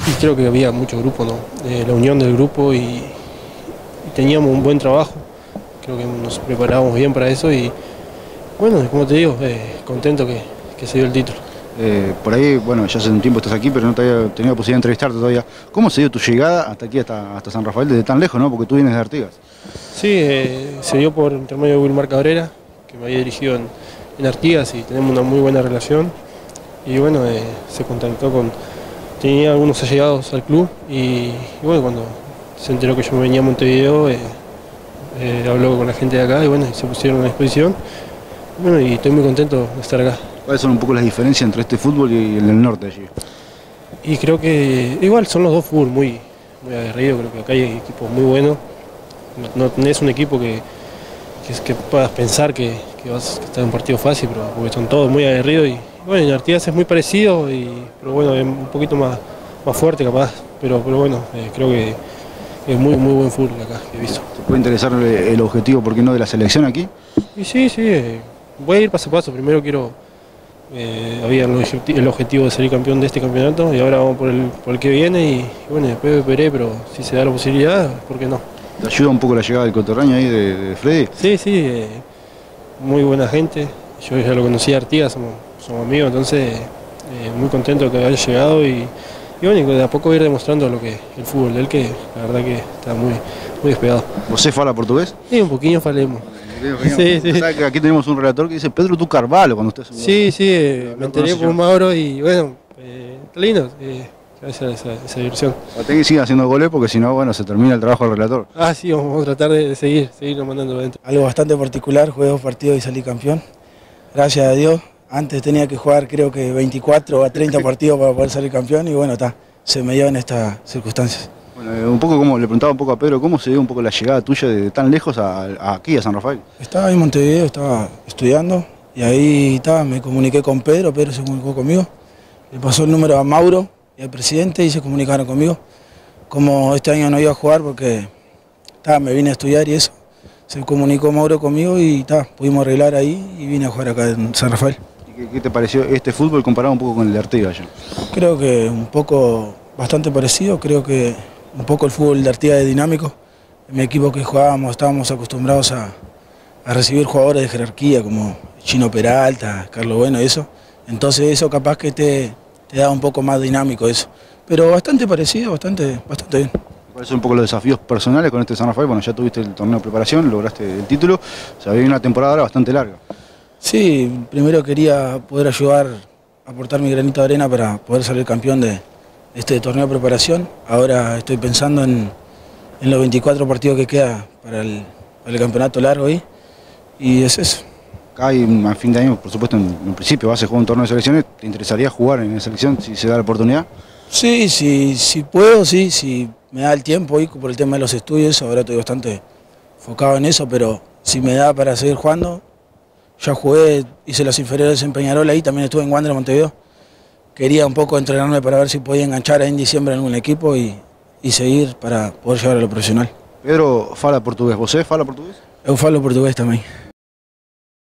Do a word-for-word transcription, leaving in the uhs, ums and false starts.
Y creo que había mucho grupo, ¿no? Eh, la unión del grupo y, y teníamos un buen trabajo. Creo que nos preparábamos bien para eso y bueno, como te digo, eh, contento que, que se dio el título. Eh, por ahí, bueno, ya hace un tiempo estás aquí, pero no te había tenido la posibilidad de entrevistarte todavía. ¿Cómo se dio tu llegada hasta aquí, hasta, hasta San Rafael, desde tan lejos, ¿no? Porque tú vienes de Artigas. Sí, eh, se dio por intermedio de Wilmar Cabrera, que me había dirigido en, en Artigas y tenemos una muy buena relación. Y bueno, eh, se contactó con... Tenía algunos allegados al club y, y bueno, cuando se enteró que yo me venía a Montevideo, eh, eh, habló con la gente de acá y bueno, se pusieron a disposición. Bueno, y estoy muy contento de estar acá. ¿Cuáles son un poco las diferencias entre este fútbol y el del norte allí? Y creo que igual son los dos fútbol muy, muy aguerridos, creo que acá hay equipos muy buenos. No, no es un equipo que, que, que puedas pensar que, que vas a estar en un partido fácil, pero porque son todos muy aguerridos. Y bueno, en Artigas es muy parecido, y, pero bueno, es un poquito más, más fuerte capaz. Pero, pero bueno, eh, creo que es muy, muy buen fútbol acá que he visto. ¿Te puede interesar el objetivo, por qué no, de la selección aquí? Y sí, sí, eh, voy a ir paso a paso. Primero quiero, eh, había el objetivo de salir campeón de este campeonato y ahora vamos por el, por el que viene y, y bueno, después veré, pero si se da la posibilidad, ¿por qué no? ¿Te ayuda un poco la llegada del coterráneo ahí de, de Freddy? Sí, sí, eh, muy buena gente. Yo ya lo conocí a Artigas, somos, somos amigos, entonces eh, muy contento de que haya llegado y, y bueno, de a poco ir demostrando lo que el fútbol de él, que la verdad que está muy, muy despegado. ¿Vos fala portugués? Sí, un poquillo falemos. Sí, sí. ¿Sabes que aquí tenemos un relator que dice Pedro Tu Carvalho cuando usted... Sí, sí, eh, me enteré por Mauro y bueno, eh, está lindo. Eh, Esa, esa, esa diversión. Tengo que seguir haciendo goles porque si no, bueno, se termina el trabajo del relator. Ah, sí, vamos a tratar de, de seguir, seguirnos mandando adentro. Algo bastante particular, jugué dos partidos y salí campeón. Gracias a Dios. Antes tenía que jugar creo que veinticuatro a treinta partidos para poder salir campeón y bueno, está, se me dio en estas circunstancias. Bueno, eh, un poco como le preguntaba un poco a Pedro, ¿cómo se dio un poco la llegada tuya de tan lejos a, a aquí, a San Rafael? Estaba en Montevideo, estaba estudiando y ahí estaba, me comuniqué con Pedro, Pedro se comunicó conmigo, le pasó el número a Mauro y al presidente y se comunicaron conmigo. Como este año no iba a jugar porque ta, me vine a estudiar y eso, se comunicó Mauro conmigo y ta, pudimos arreglar ahí y vine a jugar acá en San Rafael. ¿Y qué, qué te pareció este fútbol comparado un poco con el de Artigas? Creo que un poco, bastante parecido, creo que un poco el fútbol de Artigas es dinámico. En mi equipo que jugábamos estábamos acostumbrados a, a recibir jugadores de jerarquía como Chino Peralta, Carlos Bueno y eso, entonces eso capaz que te... te da un poco más dinámico eso, pero bastante parecido, bastante, bastante bien. ¿Cuáles son un poco los desafíos personales con este San Rafael? Bueno, ya tuviste el torneo de preparación, lograste el título, se había una temporada ahora bastante larga. Sí, primero quería poder ayudar, aportar mi granito de arena para poder salir campeón de este torneo de preparación. Ahora estoy pensando en, en los veinticuatro partidos que queda para el, para el campeonato largo ahí, y es eso. Acá hay, a fin de año, por supuesto, en, en principio vas a jugar un torneo de selecciones. ¿Te interesaría jugar en la selección si se da la oportunidad? Sí, sí, si puedo, sí, si me da el tiempo y por el tema de los estudios, ahora estoy bastante enfocado en eso, pero si me da para seguir jugando, ya jugué, hice las inferiores en Peñarol ahí, también estuve en Wander Montevideo. Quería un poco entrenarme para ver si podía enganchar ahí en diciembre en algún equipo y, y seguir para poder llegar a lo profesional. Pedro fala portugués, ¿vos fala portugués? Eu falo portugués también.